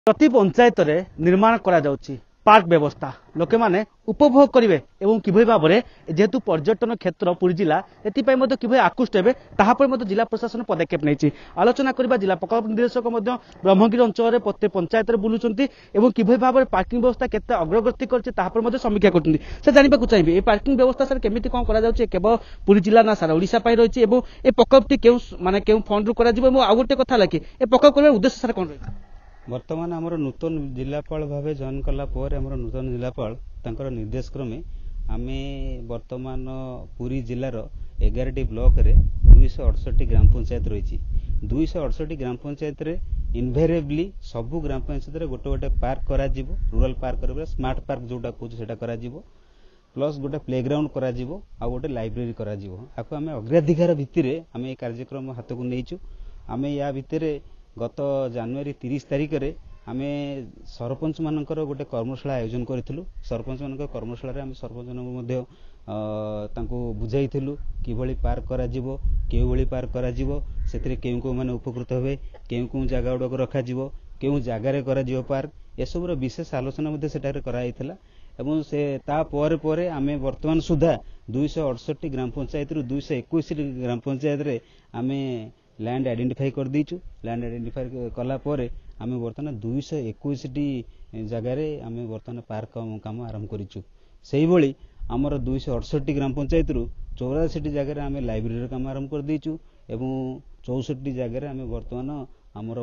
प्रति पंचायत रे निर्माण करा जाउची पार्क व्यवस्था लोके माने उपभोग करिवे एवं किभई भाव में जेहेतु पर्यटन क्षेत्र पुरी जिला एतिपई मध्य किभई आकृष्ट हेबे ताहा पर मध्य जिला प्रशासन पदक्षेप नेछि। आलोचना करबा जिला प्रकल्प निर्देशक मध्य ब्रह्मगिरी अंचल में प्रत्येक पंचायत रे बुलुचंती एवं किभई भाव में पार्किंग व्यवस्था केते अग्रगति करछि ताहा पर मध्य समीक्षा करछंती। से जानिबा को चाहिबे ए पार्किंग व्यवस्था सर केमिति कोन करा जाउछि केवल पुरी जिला ना सारा ओडिसा पई रहिछि एवं ए प्रकल्पटी केउ माने केउ फंड रु करा जिवो एवं आ गोटे कथा लाकी ए प्रकल्प करबा उद्देश्य सर कोन रहि बर्तमान आमर नूतन जिलापाल भाव जॉइन कला आमर नूतन जिलापाल तांकर निर्देश क्रमे आमे बर्तमान पुरी जिलार 11टी ब्लॉक रे 268 ग्राम पंचायत रही 268 ग्राम पंचायत रे इनभेरिएबली सबु ग्राम पंचायत रे गोटे गोटे पार्क करा जिवो रूरल पार्क रे स्मार्ट पार्क जोटा कहू सेटा करा जिवो प्लस गोटे प्लेग्राउंड करा जिवो आ गोटे लाइब्रेरी करा जिवो आको आमे अग्राधिकार भित्तिरे आमे ए कार्यक्रम हाथ को नेइचु। आमे या भित्तिरे गत जनवरी 30 तारिख रे आमे सरपंच मानकर गोटे कर्मशाला आयोजन करिथिलु। सरपंच मानकर कर्मशाला रे आमे सरपंच मानक मध्ये तांको बुझाइथिलु किभଳି पार्क करा जिवो केउ भଳି पार्क करा जिवो सेतरे केउ को माने उपकृत होबे केउ जगह उडक रखा जिवो केउ जगह रे करा जिवो पार्क ए सब रो विशेष आलोचना मध्ये सेटा रे करा आइथिला एवं से ता परे आमे वर्तमान सुधा 268 ग्राम पंचायत रु 221 ग्राम पंचायत रे आमे लैंड आइडेंटिफाई कर दीचु। लैंड आइडेंटिफाई कला परे आमे वर्तमान 221 जगह रे आमे वर्तमान पार्क काम आरंभ करिचु। सेही भली हमर 268 ग्राम पंचायत रु 84 जगह रे आमे लाइब्रेरी काम आरंभ कर दीचु एवं 64 जगह रे आमे वर्तमान हमर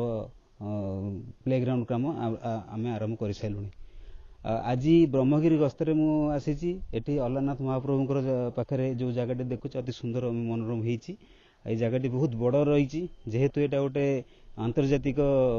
प्लेग्राउंड काम आमे आरंभ कर सैलुनी। आज ब्रह्मगिरी गस्तरे मु आसीची एठी अल्लाहनाथ महाप्रभुकर पाखरे जो जगह देखुच अति सुंदर मनोरम हेची। ए जगहटी बहुत बड़ रही जेहेतु एटा गोटे आंतर्जातिक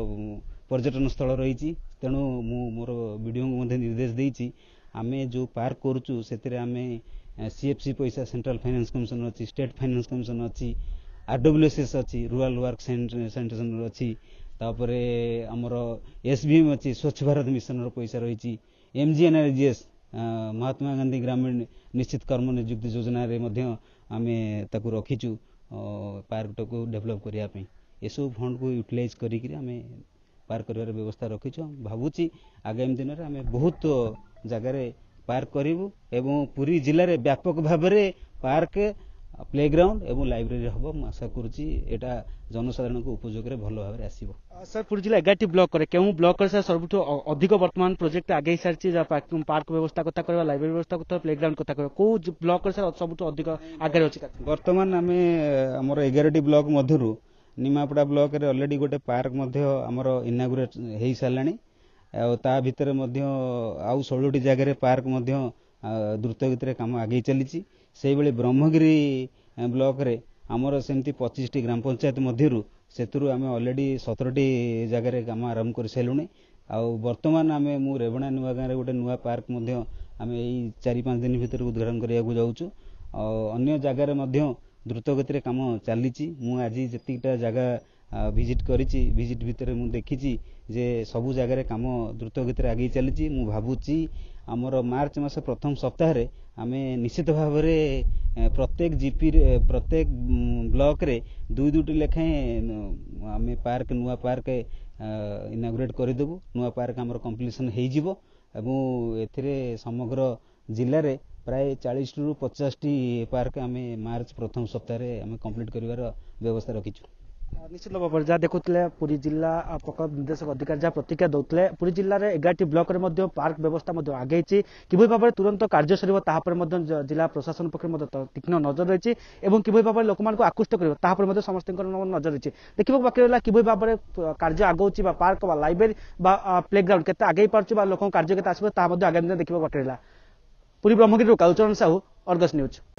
पर्यटन स्थल रही तेणु मोर वीडियो मध्य निर्देश देइची आमे जो पार्क करूचु सेतिरे आमे सीएफसी पैसा सेंट्रल फाइनेंस कमिशन अच्छी स्टेट फाइनेंस कमिशन अच्छी आरडब्ल्यूएसएस अच्छी रूरल वर्क सेंटर अच्छी तापरे हमर एसबीएम अच्छी स्वच्छ भारत मिशन रो पैसा रही एमजीएनआरजीएस महात्मा गांधी ग्रामीण निश्चित कर्म नियुक्ति योजना रे मध्य आमे ताकू रखीचु पार्क को डेवलप करिया पे ये सब फंड को यूटिलाइज करिकरी हमें पार्क करिवार व्यवस्था रखीछु। भाबुची आगामी दिन रे हमें बहुत जगह रे पार्क करिवु एवं पूरी जिल्ला रे व्यापक भाव रे पार्क प्लेग्राउंड एवं लाइब्रेरी हबो म आशा करूची एटा जनसाधारण को उपयोग रे भलो भाव रे आसीबो। सर पुरी जिला 11टी ब्लॉक करे केउ ब्लॉक करे सर सबुठ अधिक वर्तमान प्रोजेक्ट आगे सारची जा पार्क व्यवस्था कथा करबा लाइब्रेरी व्यवस्था कथा प्लेग्राउंड कथा करबा को ब्लॉक करे सर सबुठ अधिक आगे अछि वर्तमान हमें हमर 11टी ब्लॉक मधुरु निमापड़ा ब्लॉक रे ऑलरेडी गोटे पार्क मध्य हमर इनागुरेट हेई सालानी आ ता भितर मध्य आउ 16टी जगह रे पार्क मध्य द्रुत गति काम आगे चलीची। सेही बेले ब्रह्मगिरी ब्लॉक रे हमर सेमती 25टी ग्राम पंचायत मध्यरु सेतुरु आमे ऑलरेडी 17टी जगह रे काम आरंभ कर सैलुनी आ वर्तमान आमे मु रेवणा नुवा गां रे गोटे नुवा पार्क मध्य आमे एई 4-5 दिन भितर उद्घाटन करिया को जाउछु आ अन्य जगह रे मध्य द्रुत गति रे काम चलीची। मु आज जतिटा जगह विजिट करिची विजिट भितर मु देखिची जे सबु जगह रे काम द्रुत गति रे आगे चलीची। मु भाबुची हमर मार्च मास प्रथम सप्ताह रे आमे निश्चित भाव रे प्रत्येक जीपी रे प्रत्येक ब्लॉक रे 2-2टी लेखे आमे पार्क नुआ पार्क इनागुरेट कर देबु। नुआ पार्क हमर कंप्लीशन हेई जिवो एवं एथिरे समग्र जिल्ला रे प्राय 40 रु 50टी पार्क आमे मार्च प्रथम सप्ताह रे आमे कंप्लीट करिवार व्यवस्था रखिछु। निश्चित भाव जहाँ देखुले पुरी जिला प्रकल्प निर्देशक अधिकारी जहाँ प्रतिक्रिया दौले पुरी जिले में 11टी ब्लॉक रे पार्क व्यवस्था आगे किभଳି भाव में तुरंत कार्य सर जिला प्रशासन पक्ष तीक्ष्ण नजर रही और किभଳି भाव में लोक आकृष्ट कर समस्त नजर रही देखा बाकी रहा किभଳି भाव में कार्य आगौची पार्क लाइब्रेरी प्लेग्राउंड के आगे पार्छ लोक कार्य के आसो आगामी दिन देखा बाकी रहा। Puri Brahmagiri Kalacharan Sahu Argus news.